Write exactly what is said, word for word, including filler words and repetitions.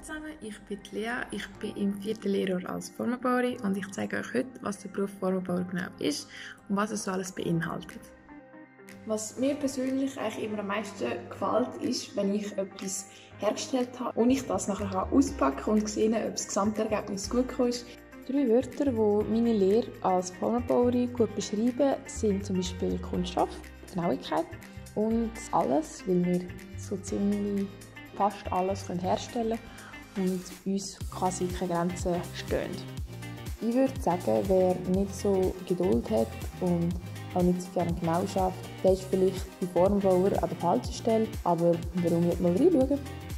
zusammen, ich bin Lea, ich bin im vierten Lehrjahr als Formenbauerin und ich zeige euch heute, was der Beruf Formenbauer genau ist und was es so alles beinhaltet. Was mir persönlich eigentlich immer am meisten gefällt, ist, wenn ich etwas hergestellt habe und ich das nachher auspacken kann und sehen, ob das Gesamtergebnis gut gekommen ist. Drei Wörter, die meine Lehre als Formenbauerin gut beschreiben, sind zum Beispiel Kunststoff, Genauigkeit und alles, weil wir so ziemlich fast alles herstellen können und uns quasi keine Grenzen stehen. Ich würde sagen, wer nicht so Geduld hat und auch nicht so gerne genau schafft, der ist vielleicht bei Formenbauer an der falschen Stelle, aber warum nicht mal reinschauen?